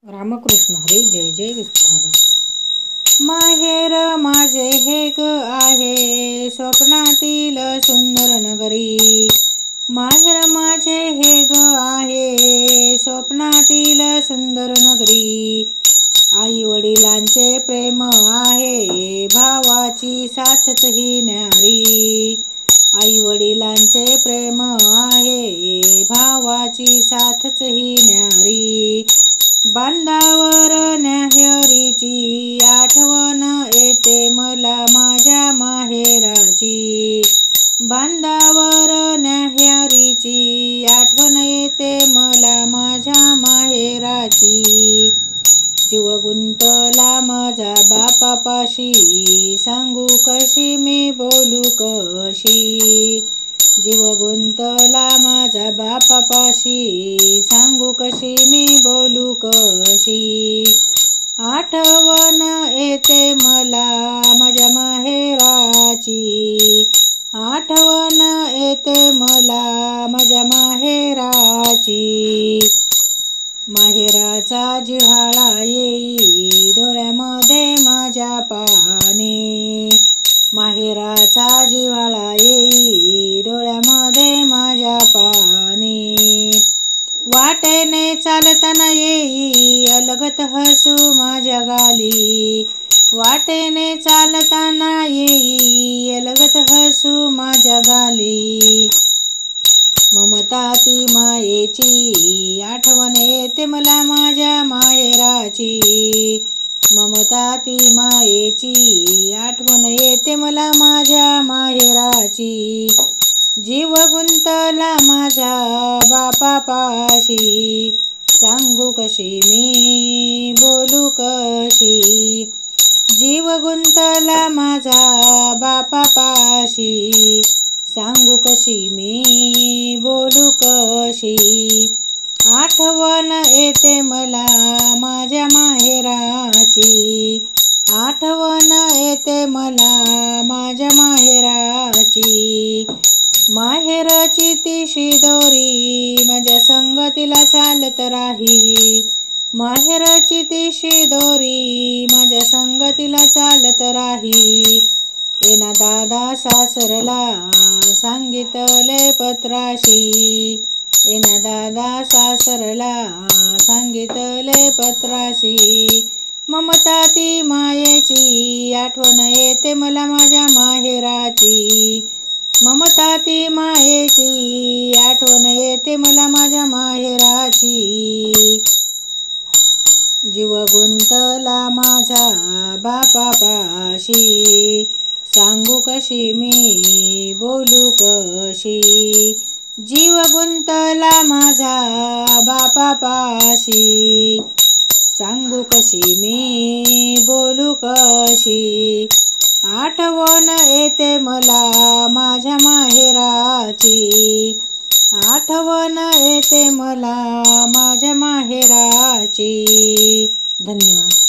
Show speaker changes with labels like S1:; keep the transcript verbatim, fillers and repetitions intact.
S1: रामकृष्ण हरी. जय जय विठ्ठल. माहेर माझे हे ग आहे स्वप्नातील सुंदर नगरी. माहेर माझे हे ग आहे स्वप्नातील सुंदर नगरी. आई वडिलांचे प्रेम आहे भावाची साथच ही न्यारी. आई वडिलांचे प्रेम आहे भावाची साथच ही न्यारी. बांधावर न्याहरीची आठवण येते मला माझ्या माहेराची. बांधावर न्याहरीची आठवण येते मला माझ्या माहेराची. जीव गुंतला माझा बापापाशी सांगू कशी मी बोलू कशी. जीव गुंतला माझा बापापाशी सांगू कशी मी बोलू कशी. आठवण येते मला माझ्या माहेराची. आठवण येते मला माझ्या माहेराची. माहेराचा जिव्हाळा येई डोळ्यामध्ये माझ्या पाणी. माहेराचा जिव्हाळा येई डोळ्यामध्ये माझ्या पाणी. वाटेने चालताना येई अलगत हसू माझ्या गाली. वाटेने चालताना येई अलगत हसू माझ्या गाली. ममता ती मायेची आठवण येते मला माझ्या माहेराची. ममता ती मायेची आठवण येते मला माझ्या माहेराची. जीव गुंतला माझा बापापाशी सांगू कशी मी बोलू कशी. जीव गुंतला माझा बापापाशी सांगू कशी मी बोलू कशी. आठवण येते मला माझ्या माहेराची. आठवण येते मला माझ्या माहेराची. माहेराची ती शिदोरी माझ्या संगतीला चालत राही. माहेराची ती शिदोरी माझ्या संगतीला चालत राही. एना दादा सासरला सांगितले पत्राशी. एना दादा सासरला सांगितले पत्राशी. ममता ती मायेची आठवण येते मला माझ्या माहेराची. ममता ती मायेची आठवण येते मला माझ्या माहेराची. जीव गुंतला माझा बापापाशी सांगू कशी मी बोलू कशी. जीव गुंतला माझा बापापाशी सांगू कशी मी बोलू कशी. आठवण येते मला माझ्या माहेराची. आठवण येते मला माझ्या माहेराची. धन्यवाद.